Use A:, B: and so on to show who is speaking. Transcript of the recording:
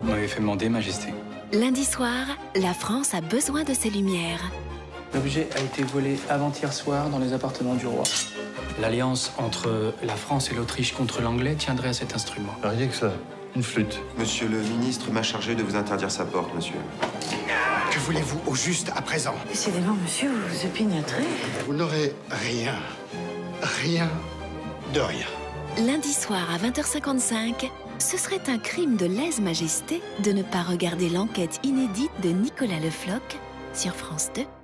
A: Vous m'avez fait demander, Majesté.
B: Lundi soir, la France a besoin de ses lumières.
A: L'objet a été volé avant-hier soir dans les appartements du roi. L'alliance entre la France et l'Autriche contre l'anglais tiendrait à cet instrument.
C: Rien que ça, une flûte.
D: Monsieur le ministre m'a chargé de vous interdire sa porte, monsieur.
E: Que voulez-vous au juste à présent?
F: Décidément, monsieur, vous vous opiniâtrez.
E: Vous n'aurez rien. Rien de rien.
B: Lundi soir à 20h55, ce serait un crime de lèse-majesté de ne pas regarder l'enquête inédite de Nicolas Le Floch sur France 2.